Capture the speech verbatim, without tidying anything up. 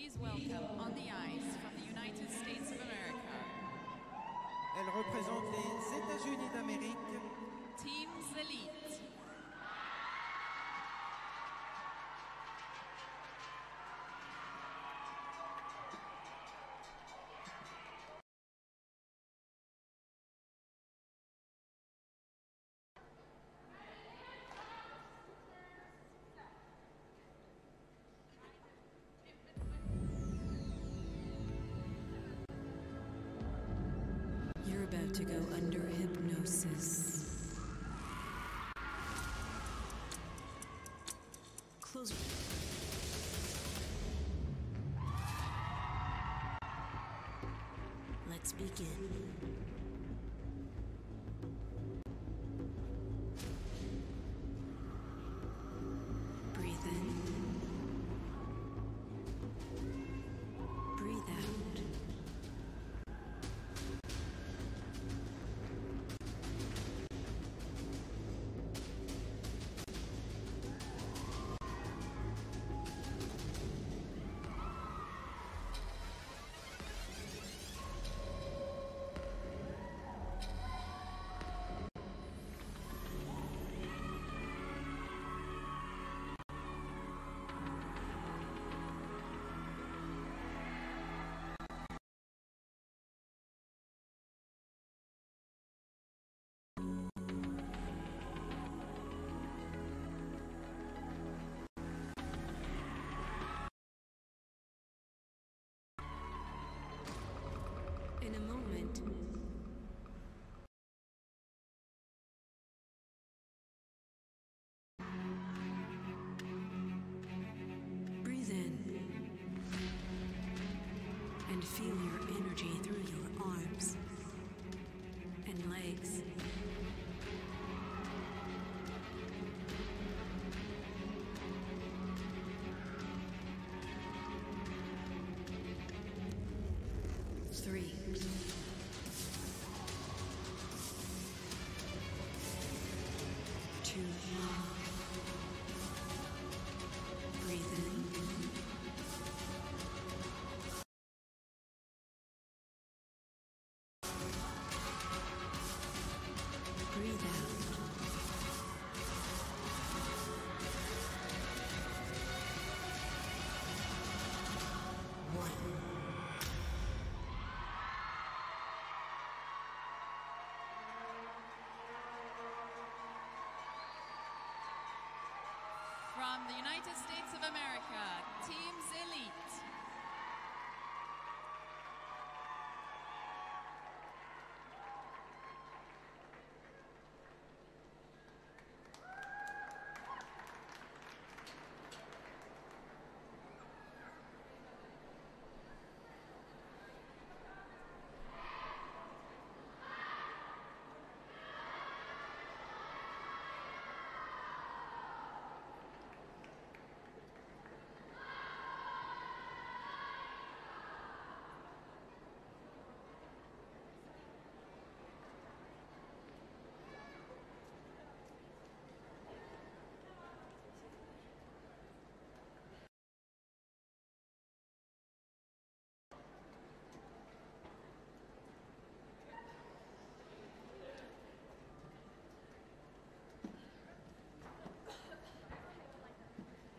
Please welcome on the ice from the United States of America. Elle représente les États-Unis d'Amérique. Teams Elite. You're about to go under hypnosis. Close. Let's begin. Breathe in. Breathe out. In a moment, breathe in and feel your energy through your arms and legs. Three. Two. Breathe in. Breathe out. One. From the United States of America, Teams Elite.